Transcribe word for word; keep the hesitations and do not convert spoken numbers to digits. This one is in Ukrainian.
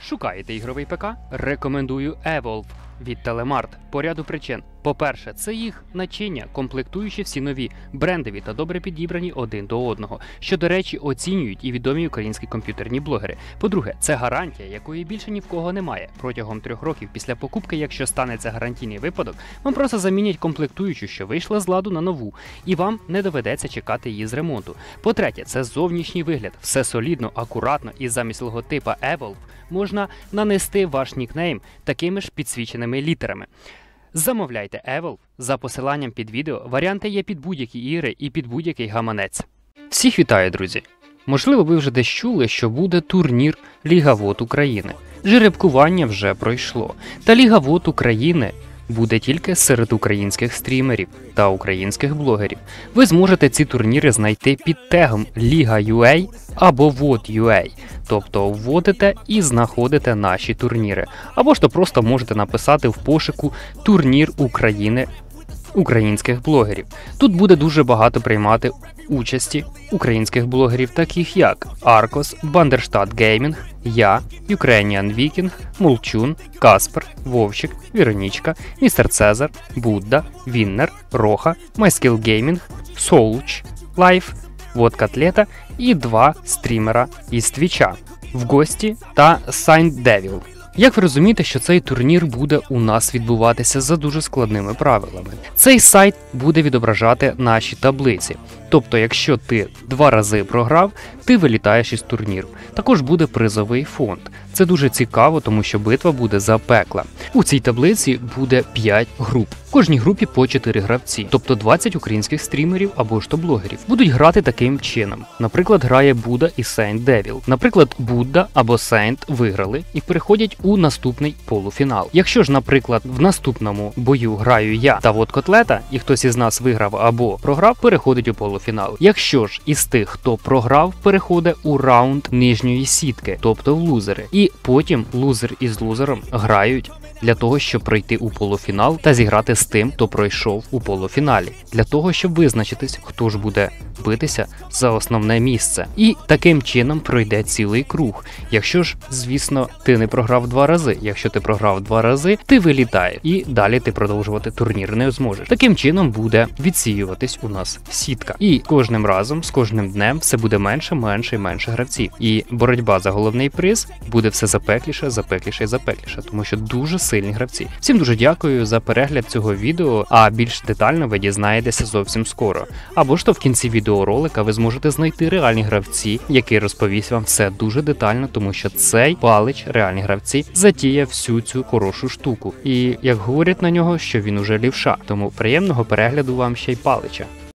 Шукаєте ігровий ПК? Рекомендую Evolve від Telemark по ряду причин. По-перше, це їх начиння, комплектуючі всі нові, брендові та добре підібрані один до одного, що, до речі, оцінюють і відомі українські комп'ютерні блогери. По-друге, це гарантія, якої більше ні в кого немає. Протягом трьох років після покупки, якщо станеться гарантійний випадок, вам просто замінять комплектуючу, що вийшла з ладу, на нову, і вам не доведеться чекати її з ремонту. По-третє, це зовнішній вигляд. Все солідно, акуратно, і замість логотипа Evolve можна нанести ваш нікнейм такими ж підсвіченими літерами. Замовляйте Evolve за посиланням під відео, варіанти є під будь-які ігри і під будь-який гаманець. Всіх вітаю, друзі! Можливо, ви вже десь чули, що буде турнір Ліга вод України. Жеребкування вже пройшло, та Ліга вод України буде тільки серед українських стрімерів та українських блогерів. Ви зможете ці турніри знайти під тегом Ліга.ua або вод.ua, тобто вводите і знаходите наші турніри. Або ж то просто можете написати в пошуку «Турнір України» українських блогерів. Тут буде дуже багато приймати участі українських блогерів, таких як Аркос, Бандерштат Геймінг, я, Ukrainian Viking, Молчун, Каспер, Вовчик, Віронічка, Містер Цезар, Будда, Віннер, Роха, MySkill Gaming, Соулч, Лайф, Водкатлета і два стрімера із Твіча, в гості та Saint Devil. Як ви розумієте, що цей турнір буде у нас відбуватися за дуже складними правилами? Цей сайт буде відображати наші таблиці. Тобто, якщо ти два рази програв, ти вилітаєш із турніру. Також буде призовий фонд. Це дуже цікаво, тому що битва буде запекла. У цій таблиці буде п'ять груп. В кожній групі по чотири гравці, тобто двадцять українських стрімерів або ж то блогерів. Будуть грати таким чином. Наприклад, грає Будда і Saint Devil. Наприклад, Будда або Saint виграли і переходять у наступний полуфінал. Якщо ж, наприклад, в наступному бою граю я та Водкотлета, і хтось із нас виграв або програв, переходить у полуфінал. Якщо ж із тих, хто програв, переходить у раунд нижньої сітки, тобто в лузери. І потім лузер із лузером грають для того, щоб пройти у полуфінал та зіграти з тим, хто пройшов у полуфіналі. Для того, щоб визначитись, хто ж буде битися за основне місце. І таким чином пройде цілий круг. Якщо ж, звісно, ти не програв два рази. Якщо ти програв два рази, ти вилітаєш. І далі ти продовжувати турнір не зможеш. Таким чином буде відсіюватись у нас сітка. І кожним разом, з кожним днем все буде менше, менше і менше гравців. І боротьба за головний приз буде все запекліше, запекліше і запекліше. Тому що дуже сильні гравці. Всім дуже дякую за перегляд цього відео, а більш детально ви дізнаєтеся зовсім скоро. Або ж то в кінці відеоролика ви зможете знайти реальні гравці, який розповість вам все дуже детально, тому що цей Палич, реальні гравці, затіяв всю цю хорошу штуку. І як говорять на нього, що він уже лівша. Тому приємного перегляду вам ще й Палича.